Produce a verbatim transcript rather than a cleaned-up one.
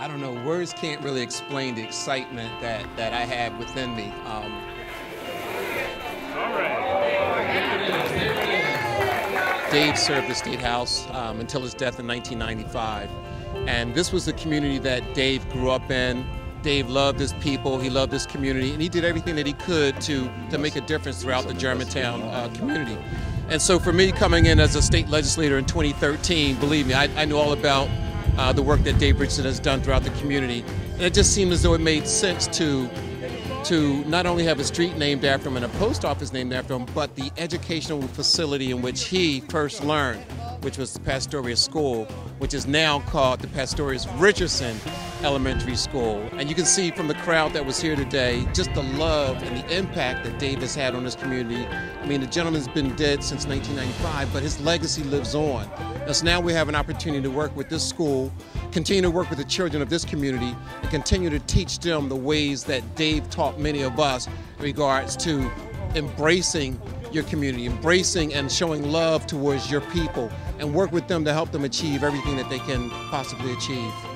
I don't know, words can't really explain the excitement that, that I have within me. Um, All right. Dave served the State House um, until his death in nineteen ninety-five. And this was the community that Dave grew up in. Dave loved his people, he loved his community, and he did everything that he could to, to make a difference throughout the Germantown uh, community. And so for me, coming in as a state legislator in twenty thirteen, believe me, I, I know all about uh, the work that Dave Richardson has done throughout the community. And it just seemed as though it made sense to to not only have a street named after him and a post office named after him, but the educational facility in which he first learned, which was the Pastorius School, which is now called the Pastorius-Richardson Elementary School. And you can see from the crowd that was here today, just the love and the impact that Dave has had on this community. I mean, the gentleman's been dead since nineteen ninety-five, but his legacy lives on. And so now we have an opportunity to work with this school, continue to work with the children of this community, and continue to teach them the ways that Dave taught many of us in regards to embracing your community, embracing and showing love towards your people, and work with them to help them achieve everything that they can possibly achieve.